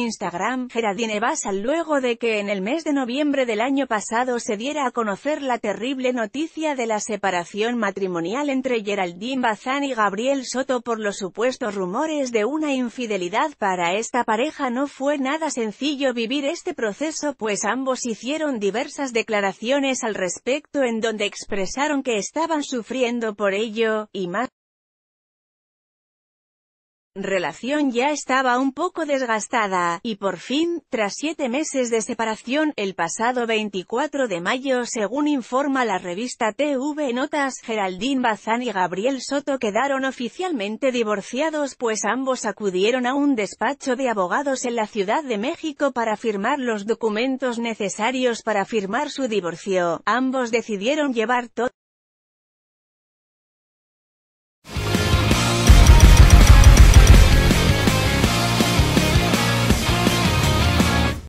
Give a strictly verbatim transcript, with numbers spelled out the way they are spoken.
Instagram, Geraldine Bazán, luego de que en el mes de noviembre del año pasado se diera a conocer la terrible noticia de la separación matrimonial entre Geraldine Bazán y Gabriel Soto por los supuestos rumores de una infidelidad. Para esta pareja no fue nada sencillo vivir este proceso, pues ambos hicieron diversas declaraciones al respecto en donde expresaron que estaban sufriendo por ello, y más. Relación ya estaba un poco desgastada, y por fin, tras siete meses de separación, el pasado veinticuatro de mayo, según informa la revista T V Notas, Geraldine Bazán y Gabriel Soto quedaron oficialmente divorciados, pues ambos acudieron a un despacho de abogados en la Ciudad de México para firmar los documentos necesarios para firmar su divorcio. Ambos decidieron llevar todo